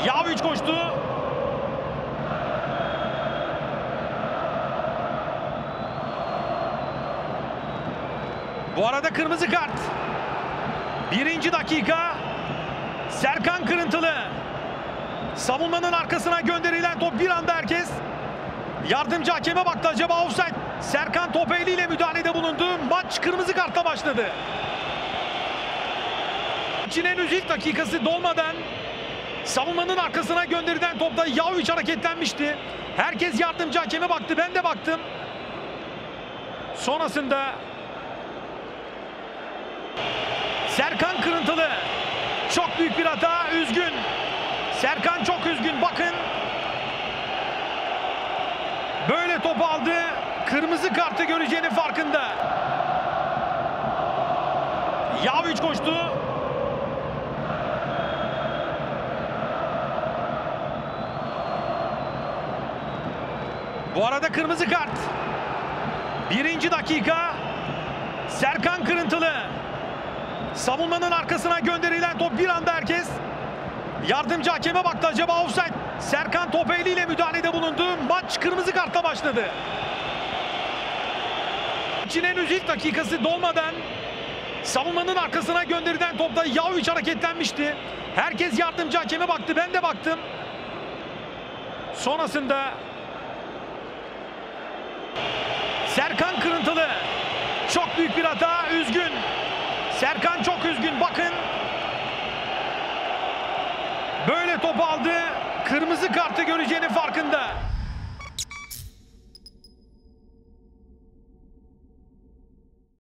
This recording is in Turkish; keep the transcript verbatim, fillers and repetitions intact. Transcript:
Yaviç koştu. Bu arada kırmızı kart. Birinci dakika. Serkan Kirintili. Savunmanın arkasına gönderilen top, bir anda herkes yardımcı hakeme baktı. Acaba offside? Serkan top eliyle müdahalede bulundu. Maç kırmızı kartla başladı. İçin henüz ilk dakikası dolmadan savunmanın arkasına gönderilen topta Yaviç hareketlenmişti. Herkes yardımcı hakeme baktı. Ben de baktım. Sonrasında Serkan Kirintili çok büyük bir hata, üzgün. Serkan çok üzgün, bakın. Böyle topu aldı, kırmızı kartı göreceğinin farkında. Yaviç koştu. Bu arada kırmızı kart. Birinci dakika. Serkan Kirintili. Savunmanın arkasına gönderilen top, bir anda herkes yardımcı hakeme baktı. Acaba offside? Serkan top eliyle müdahalede bulundu. Maç kırmızı kartla başladı. İçin henüz ilk dakikası dolmadan savunmanın arkasına gönderilen topta Yaviç hareketlenmişti. Herkes yardımcı hakeme baktı. Ben de baktım. Sonrasında Serkan Kirintili çok büyük bir hata, üzgün. Serkan çok üzgün, bakın. Böyle topu aldı, kırmızı kartı göreceğinin farkında.